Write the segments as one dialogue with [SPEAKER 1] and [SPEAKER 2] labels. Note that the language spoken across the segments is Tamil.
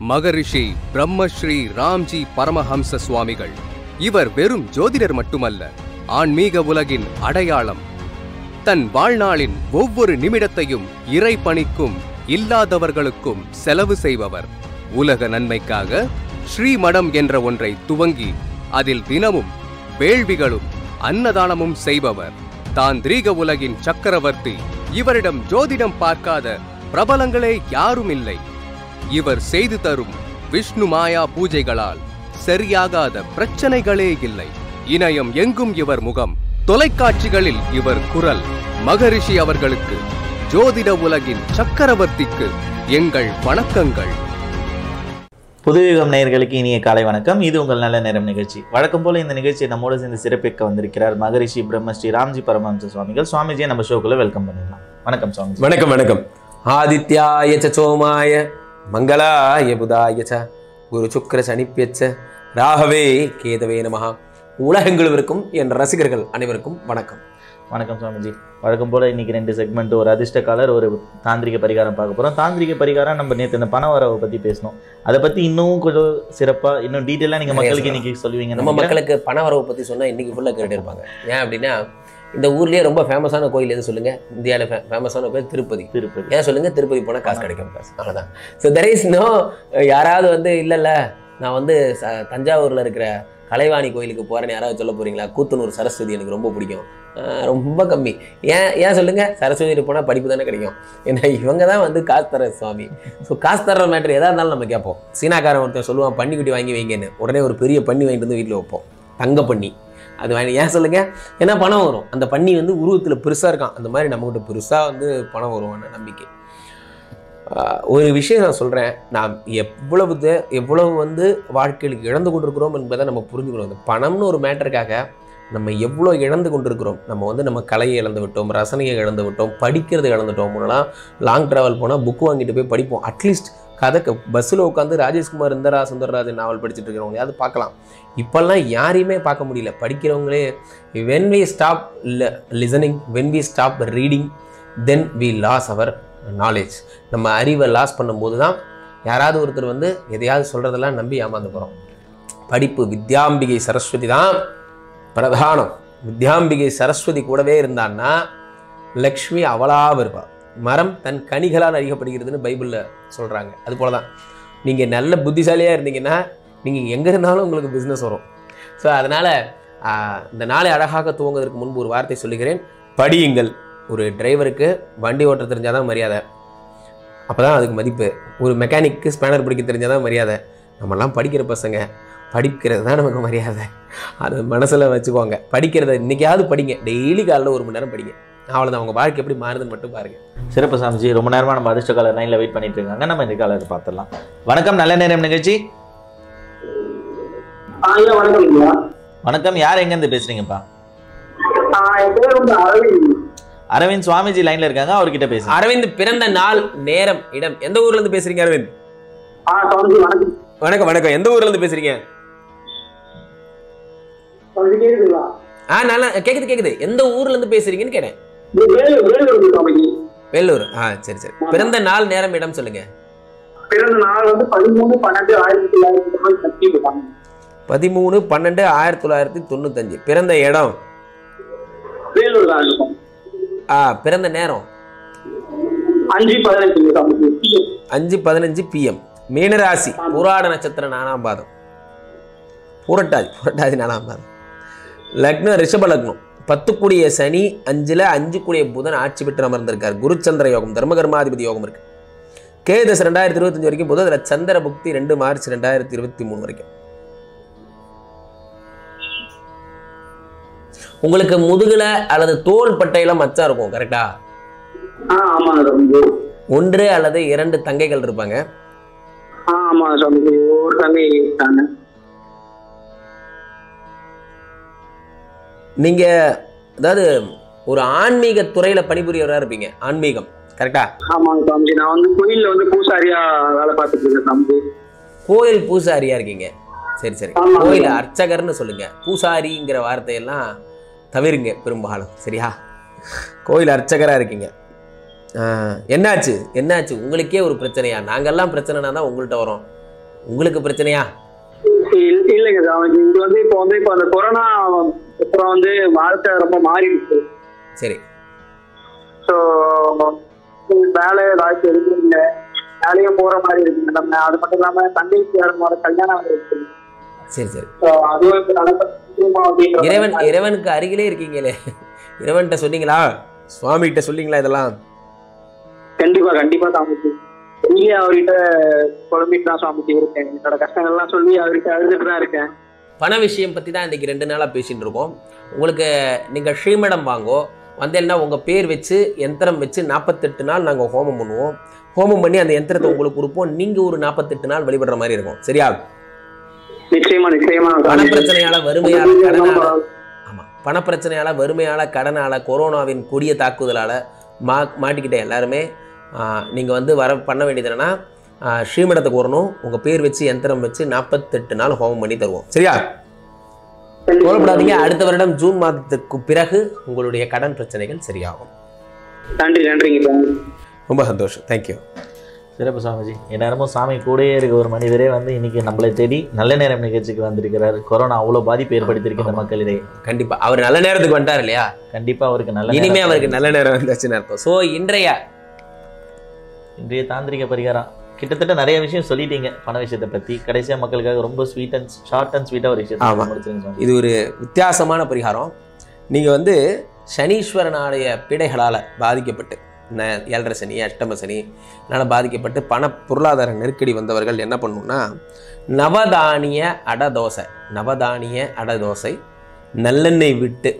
[SPEAKER 1] மகரிஷி பிரம்மஸ்ரீ ராம்ஜி பரமஹம்ச சுவாமிகள். இவர் வெறும் ஜோதிடர் மட்டுமல்ல, ஆன்மீக உலகின் அடையாளம். தன் வாழ்நாளின் ஒவ்வொரு நிமிடத்தையும் இறை பணிக்கும் இல்லாதவர்களுக்கும் செலவு செய்பவர். உலக நன்மைக்காக ஸ்ரீமடம் என்ற ஒன்றை துவங்கி அதில் தினமும் வேள்விகளும் அன்னதானமும் செய்பவர். தாந்திரீக உலகின் சக்கரவர்த்தி. இவரிடம் ஜோதிடம் பார்க்காத பிரபலங்களே யாரும் இல்லை. இவர் செய்து தரும் விஷ்ணு மாயா பூஜைகளால் சரியாகாத பிரச்சனைகளே இல்லை. இணையம் எங்கும் இவர் முகம், தொலைக்காட்சிகளில் இவர் குரல். மகரிஷி அவர்களுக்கு, ஜோதிட உலகின் சக்கரவர்த்திக்கு எங்கள் வணக்கங்கள்.
[SPEAKER 2] புதுயுகம் நேயர்களுக்கு இனிய காலை வணக்கம். இது உங்கள் நல்ல நேரம் நிகழ்ச்சி. வழக்கம் போல இந்த நிகழ்ச்சியை நம்மோடு சேர்ந்து சிறப்பிக்க வந்திருக்கிறார் மகரிஷி பிரம்மஸ்ரீ ராம்ஜி பரமஹம்ச சுவாமிகள். சுவாமிஜியை நம்ம ஷோக்குள்ள வெல்கம் பண்ணிடலாம். வணக்கம் சுவாமி.
[SPEAKER 3] வணக்கம் வணக்கம். ஆதித்யாய சோமாய மங்களாய புதாய ச குரு சுக்கிர சனிப்யச்ச ராகவே கேதவே நமஹ. உலகெங்கிலும் என் ரசிகர்கள் அனைவருக்கும் வணக்கம்.
[SPEAKER 2] வணக்கம் சுவாமிஜி. வழக்கம் போல இன்னைக்கு 2 செக்மெண்ட், ஒரு அதிர்ஷ்டக்காலர், ஒரு தாந்திரிக பரிகாரம் பார்க்க போறோம். தாந்திரிக பரிகாரம் நம்ம நேற்று இந்த பண வரவை பத்தி பேசணும். அதை பத்தி இன்னும் கொஞ்சம் சிறப்பா, இன்னும் டீட்டெயிலா நீங்க மக்களுக்கு இன்னைக்கு சொல்லுவீங்க.
[SPEAKER 3] நம்ம மக்களுக்கு பண வரவை பத்தி சொன்னா இன்னைக்கு ஃபுல்லா கேட்டு இருப்பாங்க. ஏன் அப்படின்னா, இந்த ஊர்லயே ரொம்ப ஃபேமஸான கோயில் எது சொல்லுங்க? இந்தியாவில் ஃபேமஸான கோயில் திருப்பதி. ஏன் சொல்லுங்க? திருப்பதி போனால் காசு கிடைக்கும். அவ்வளோதான். ஸோ தெர் இஸ் நோ யாராவது இல்லைல்ல நான் தஞ்சாவூரில் இருக்கிற கலைவாணி கோயிலுக்கு போகிறேன்னு யாராவது சொல்ல போகிறீங்களா? கூத்தனூர் சரஸ்வதி எனக்கு ரொம்ப பிடிக்கும், ரொம்ப கம்மி. ஏன் சொல்லுங்க? சரஸ்வதியில் போனால் படிப்பு தானே கிடைக்கும். ஏன்னா இவங்க தான் காசு தர சுவாமி. ஸோ காசு தர்ற மேட்ரு எதாக இருந்தாலும் நம்ம கேட்போம். சீனாக்காரன் ஒருத்தன் சொல்லுவான், பண்ணி குட்டி வாங்கி வைங்கன்னு. உடனே ஒரு பெரிய பண்ணி வாங்கிட்டு வந்து வீட்டில் வைப்போம், தங்க பண்ணி. அது வாங்கி ஏன் சொல்லுங்க? ஏன்னா பணம் வரும். அந்த பண்ணி உருவத்தில் பெருசாக இருக்கான். அந்த மாதிரி நம்மகிட்ட பெருசாக பணம் வருவான நம்பிக்கை. ஒரு விஷயம் நான் சொல்கிறேன், நாம் எவ்வளவு வாழ்க்கையில் இழந்து கொண்டிருக்கிறோம் என்பதை நம்ம புரிஞ்சுக்கணும். இந்த பணம்னு ஒரு மேட்டருக்காக நம்ம எவ்வளோ இழந்து கொண்டிருக்கிறோம். நம்ம கலையை இழந்து விட்டோம், ரசனையை இழந்து விட்டோம், படிக்கிறது இழந்துட்டோம். முன்னெல்லாம் லாங் ட்ராவல் போனால் புக்கு வாங்கிட்டு போய் படிப்போம். அட்லீஸ்ட் கதைக்கு பஸ்ஸில் உட்காந்து ராஜேஷ்குமார் இந்தரா சுந்தரராஜன் நாவல் படிச்சுட்டு இருக்கிறவங்க யாவது பார்க்கலாம். இப்போல்லாம் யாரையுமே பார்க்க முடியல. படிக்கிறவங்களே when we stop listening, when we stop reading, then we lost our knowledge. நம்ம அறிவை லாஸ் பண்ணும்போது தான் யாராவது ஒருத்தர் எதையாவது சொல்கிறதெல்லாம் நம்பி ஏமாந்து போகிறோம். படிப்பு வித்யாம்பிகை சரஸ்வதி தான் பிரதானம். வித்யாம்பிகை சரஸ்வதி கூடவே இருந்தான்னா லக்ஷ்மி அவளாக இருப்பாள். மரம் தன் கனிகளால் அறியப்படுகிறதுன்னு பைபிளில் சொல்கிறாங்க. அது போல தான் நீங்கள் நல்ல புத்திசாலியாக இருந்தீங்கன்னா நீங்கள் எங்கே இருந்தாலும் உங்களுக்கு பிஸ்னஸ் வரும். ஸோ அதனால் இந்த நாளை அழகாக துவங்குவதற்கு முன்பு ஒரு வார்த்தை சொல்லுகிறேன், படியுங்கள். ஒரு டிரைவருக்கு வண்டி ஓட்ட தெரிஞ்சால் தான் மரியாதை, அப்போ தான் அதுக்கு மதிப்பு. ஒரு மெக்கானிக்கு ஸ்பேனர் பிடிக்க தெரிஞ்சால் தான் மரியாதை. நம்மலாம் படிக்கிற பசங்க, படிக்கிறது தான் நமக்கு மரியாதை. அதை மனசில் வச்சுக்கோங்க. படிக்கிறத இன்றைக்காவது படிங்க. டெய்லி காலையில் 1 மணி நேரம் படிங்க. அவ்வளோதான். அவங்க வாழ்க்கை எப்படி மாறுதுன்னு மட்டும் பாருங்கள்.
[SPEAKER 2] சிறப்பு சாமிஜி. ரொம்ப நேரமாக நம்ம அதிர்ஷ்ட காலர் லைனில் வெயிட் பண்ணிட்டு இருக்காங்க. நம்ம இந்த காலர் பார்த்துடலாம். வணக்கம், நல்ல நேரம் நிகழ்ச்சி. வணக்கம், யார் எங்கேருந்து பேசுறீங்கப்பா? அரவிந்த். சுவாமிஜி லைன்ல இருக்காங்க, அவர்கிட்ட பேசுங்க.
[SPEAKER 3] அரவிந்த், பிறந்த நாள், நேரம், இடம், எந்த ஊர்ல இருந்து பேசுறீங்க அரவிந்த்? வணக்கம் வணக்கம். எந்த ஊர்ல இருந்து பேசுறீங்க? நல்லா கேக்குது. எந்த ஊர்ல இருந்து பேசுறீங்கன்னு கேட்டேன். வேலூர். சரி சரி. பிறந்த நாள், நேரம், இடம் சொல்லுங்க.
[SPEAKER 4] பிறந்த நாள்
[SPEAKER 3] 13/12/1995. பிறந்த இடம்
[SPEAKER 4] வேலூர்.
[SPEAKER 3] பிறந்த நேரம் 5:15 PM. மீனராசி, புராட நட்சத்திரம், 4ஆம் பாதம், புரட்டாதி 4ஆம் பாதம். லக்னம் ரிஷப லக்னம். 10 கூடிய சனி, 5ல் 5 கூடிய புதன் ஆட்சி பெற்று அமர்ந்திருக்கார். குருச்சந்திர யோகம், தர்மகர்மாதிபதி யோகம் இருக்கு. கேதஸ் 2025 வரைக்கும் போது அதில் சந்திர புக்தி 2 மார்ச் 2023 வரைக்கும். உங்களுக்கு முதுகுல அல்லது தோல் பட்டையில மச்சம் இருக்கும், கரெக்டா? 1 அல்லது 2 தங்கைகள் இருப்பாங்க. நீங்க அதாவது ஒரு ஆன்மீக துறையில பணிபுரியவரா இருப்பீங்க. ஆன்மீகம், கரெக்டா?
[SPEAKER 4] நான் கோயில்ல பூசாரியா வேலை பார்த்துட்டு இருக்கேன்.
[SPEAKER 3] கோயில் பூசாரியா இருக்கீங்க. சரி சரி. கோயில் அர்ச்சகர்னு சொல்லுங்க. பூசாரிங்கிற வார்த்தையெல்லாம் தவிருங்க பெரும்பாலும், சரியா? கோயில் அர்ச்சகரா இருக்கீங்க. என்னாச்சு உங்களுக்கே ஒரு பிரச்சனையா? நாங்கெல்லாம் பிரச்சனைனா தான் உங்கள்கிட்ட வரோம். உங்களுக்கு பிரச்சனையா?
[SPEAKER 4] இல்லைங்க சாமிஜி, இது வந்து இப்போ அந்த கொரோனா அப்புறம் வாழ்க்கை ரொம்ப மாறிடுச்சு.
[SPEAKER 3] சரி.
[SPEAKER 4] ஸோ வேலை வாய்ப்பு எதுவும் வேலையும் போற மாதிரி இருக்குங்க. நம்ம அது மட்டும் இல்லாம தந்தைக்கு கல்யாணம் இருக்கு.
[SPEAKER 3] சரி சரி. இறைவனுக்கு அருகிலே இருக்கீங்களே, இறைவன்கிட்ட சொன்னீங்களா, சுவாமி கிட்ட சொன்னீங்களா இதெல்லாம்?
[SPEAKER 4] கண்டிப்பா கண்டிப்பா சாமிஜி, சொல்லி அவர்கிட்ட குழம்பிட்டு தான் சாமிஜி இருக்கேன். என்னோட கஷ்டங்கள்லாம் சொல்லி அவர்கிட்ட அழுதுட்டு தான் இருக்கேன்.
[SPEAKER 3] பண விஷயம் பற்றி தான் இன்றைக்கி 2 நாளாக பேசிகிட்டு இருக்கோம். உங்களுக்கு நீங்கள் ஸ்ரீமடம் வாங்கோ வந்தேன்னா உங்கள் பேர் வச்சு யந்திரம் வச்சு 48 நாள் நாங்கள் ஹோமம் பண்ணுவோம். ஹோமம் பண்ணி அந்த யந்திரத்தை உங்களுக்கு கொடுப்போம். நீங்கள் ஒரு 48 நாள் வழிபடுற மாதிரி இருக்கும். சரியா?
[SPEAKER 4] நிச்சயமா நிச்சயமா.
[SPEAKER 3] பணப்பிரச்சனையால வறுமையால கடனால, ஆமாம், பணப்பிரச்சனையால வறுமையால கடனால கொரோனாவின் கொடிய தாக்குதலால் மாட்டிக்கிட்ட எல்லாருமே நீங்கள் பண்ண வேண்டியது என்னன்னா, ஸ்ரீமடத்துக்கு வரணும், உங்கள் பேர் வச்சு யந்திரம் வச்சு 48 நாள் ஹோமம் பண்ணி தருவோம். சரியா? கவலைப்படாதீங்க, அடுத்த வருடம் ஜூன் மாதத்துக்கு பிறகு உங்களுடைய கடன் பிரச்சனைகள் சரியாகும்.
[SPEAKER 4] நன்றி நன்றிங்க.
[SPEAKER 3] ரொம்ப சந்தோஷம். தேங்க்யூ.
[SPEAKER 2] சிறப்பு சாமிஜி. எந்நேரமும் சாமி கூடயே இருக்க ஒரு மனிதரே இன்னைக்கு நம்மளை தேடி நல்ல நேரம் நிகழ்ச்சிக்கு வந்திருக்கிறாரு. கொரோனா அவ்வளோ பாதிப்பு ஏற்படுத்தியிருக்கு இந்த மக்களிடையே.
[SPEAKER 3] கண்டிப்பா அவர் நல்ல நேரத்துக்கு வந்துட்டார் இல்லையா?
[SPEAKER 2] கண்டிப்பா அவருக்கு
[SPEAKER 3] இனிமே அவருக்கு நல்ல நேரம் வந்துச்சுன்னு அர்த்தம். ஸோ இன்றைய
[SPEAKER 2] தாந்திரிக பரிகாரம் கிட்டத்தட்ட நிறைய விஷயம் சொல்லிட்டீங்க பண விஷயத்தை பற்றி. கடைசியாக மக்களுக்காக ரொம்ப ஷார்ட் அண்ட் ஸ்வீட்டாக ஒரு விஷயம் முடிச்சிருங்க.
[SPEAKER 3] இது ஒரு வித்தியாசமான பரிகாரம். நீங்கள் சனீஸ்வரனுடைய பிடைகளால் பாதிக்கப்பட்டு 7.5 சனி 8 சனி இதனால் பாதிக்கப்பட்டு பொருளாதார நெருக்கடி வந்தவர்கள் என்ன பண்ணணும்னா, நவதானிய அடை தோசை நல்லெண்ணெய்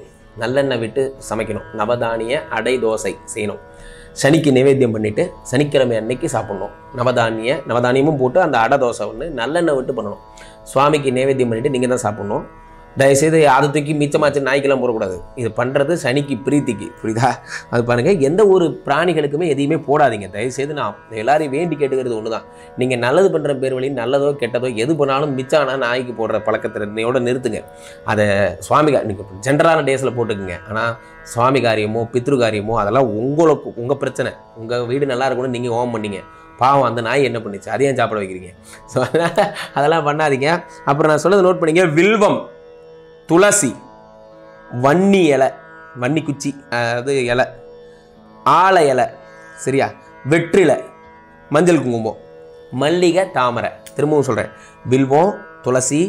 [SPEAKER 3] விட்டு சமைக்கணும். நவதானிய அடை தோசை செய்யணும். சனிக்கு நைவேத்தியம் பண்ணிவிட்டு சனிக்கிழமை அன்னைக்கு சாப்பிட்ணும். நவதானியமும் போட்டு அந்த அடை தோசை நல்லெண்ணெய் விட்டு பண்ணணும். சுவாமிக்கு நைவேத்தியம் பண்ணிவிட்டு நீங்கள் தான் சாப்பிட்ணும். தயவுசெய்து அதை தூக்கி மிச்சமாச்சு நாய்க்கெல்லாம் போடக்கூடாது. இது பண்ணுறது சனிக்கு பிரீத்திக்கு, புரியுதா? அது பாருங்கள், எந்த ஒரு பிராணிகளுக்குமே எதையுமே போடாதீங்க தயவுசெய்து. நான் எல்லாரையும் வேண்டி கேட்டுக்கிறது ஒன்று தான். நீங்கள் நல்லது பண்ணுற பேர் வழி நல்லதோ கெட்டதோ எது பண்ணாலும் மிச்சம் ஆனால் நாய்க்கு போடுற பழக்கத்தினையோடு நிறுத்துங்க. அதை சுவாமி நீங்கள் ஜென்ரலான டேஸில் போட்டுக்குங்க. ஆனால் சுவாமி காரியமோ பித்ரு காரியமோ அதெல்லாம் உங்கள் பிரச்சனை. உங்கள் வீடு நல்லா இருக்கணும்னு நீங்கள் ஹோமம் பண்ணீங்க, பாவம் அந்த நாய் என்ன பண்ணிச்சு, அதையும் சாப்பிட வைக்கிறீங்க. ஸோ அதெல்லாம் பண்ணாதீங்க. அப்புறம் நான் சொன்னதை நோட் பண்ணிங்க. வில்வம், துளசி, வன்னி இலை, வன்னி குச்சி, அது இலை, ஆலை இலை, சரியா, வெற்றிலை, மஞ்சள் குங்குமம், மல்லிகை, தாமரை. திரும்பவும் சொல்கிறேன், வில்வம், துளசி,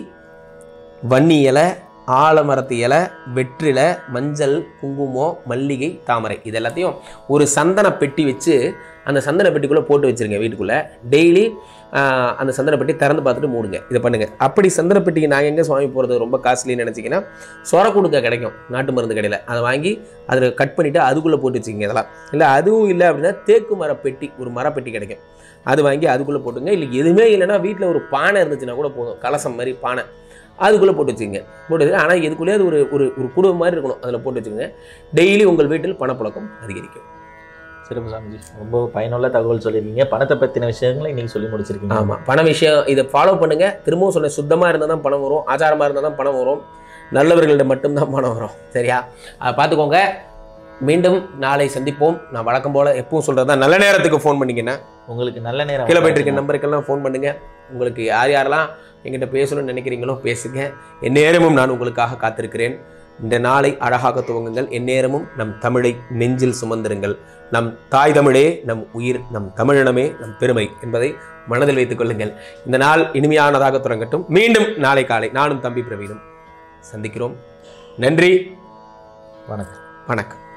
[SPEAKER 3] வன்னி இலை, ஆலமரத்து இலை, வெற்றிலை, மஞ்சள் குங்குமம், மல்லிகை, தாமரை. இது எல்லாத்தையும் ஒரு சந்தன பெட்டி வச்சு அந்த சந்தன பெட்டிக்குள்ளே போட்டு வச்சுருங்க வீட்டுக்குள்ளே. டெய்லி அந்த சந்தன பெட்டி திறந்து பார்த்துட்டு மூடுங்க. இதை பண்ணுங்கள். அப்படி சந்தன பெட்டிக்கு நாங்கள் எங்கே சுவாமி போகிறது ரொம்ப காஸ்ட்லின்னு நினச்சிங்கன்னா, சொரக்குடுக்க கிடைக்கும் நாட்டு மருந்து கடையில். அதை வாங்கி அதில் கட் பண்ணிவிட்டு அதுக்குள்ளே போட்டு வச்சுக்கிங்க. இதெல்லாம் இல்லை, அதுவும் இல்லை அப்படின்னா தேக்கு மரப்பெட்டி, ஒரு மரப்பெட்டி கிடைக்கும், அது வாங்கி அதுக்குள்ளே போட்டுங்க. இல்லை எதுவுமே இல்லைன்னா வீட்டில் ஒரு பானை இருந்துச்சுன்னா கூட போதும், கலசம் மாதிரி பானை, அதுக்குள்ளே போட்டு வச்சுக்கோங்க. போட்டு வச்சுக்கோங்க. ஆனால் இதுக்குள்ளே அது ஒரு குடும்பம் மாதிரி இருக்கணும். அதில் போட்டு வச்சுக்கோங்க. டெய்லி உங்கள் வீட்டில் பணப்புழக்கம் அதிகரிக்கும்.
[SPEAKER 2] சிறப்பு சாமிஜி, ரொம்ப பயனுள்ள தகவல் சொல்லியிருக்கீங்க. பணத்தை பற்றின விஷயங்களை இன்றைக்கி சொல்லி முடிச்சிருக்கீங்க.
[SPEAKER 3] ஆமாம், பண விஷயம் இதை ஃபாலோ பண்ணுங்கள். திரும்பவும் சொன்ன, சுத்தமாக இருந்தால் தான் பணம் வரும், ஆச்சாரமாக இருந்தால் தான் பணம் வரும், நல்லவர்கள்ட்ட மட்டும்தான் பணம் வரும். சரியா? அதை பார்த்துக்கோங்க. மீண்டும் நாளை சந்திப்போம். நான் வழக்கம் போல் எப்பவும் சொல்கிறது தான், நல்ல நேரத்துக்கு ஃபோன் பண்ணிங்கன்னா உங்களுக்கு நல்ல நேரம் கீழே போயிட்டு இருக்க நம்பருக்கெல்லாம் ஃபோன் பண்ணுங்கள். உங்களுக்கு யாரெல்லாம் என்கிட்ட பேசணும்னு நினைக்கிறீங்களோ பேசுங்க. எந்நேரமும் நான் உங்களுக்காக காத்திருக்கிறேன். இந்த நாளை அழகாக துவங்குங்கள். எந்நேரமும் நம் தமிழை நெஞ்சில் சுமந்திருங்கள். நம் தாய் தமிழே நம் உயிர், நம் தமிழினமே நம் பெருமை என்பதை மனதில் வைத்துக் கொள்ளுங்கள். இந்த நாள் இனிமையானதாக தொடங்கட்டும். மீண்டும் நாளை காலை நானும் தம்பி பிரவீனும் சந்திக்கிறோம். நன்றி,
[SPEAKER 2] வணக்கம்.
[SPEAKER 3] வணக்கம்.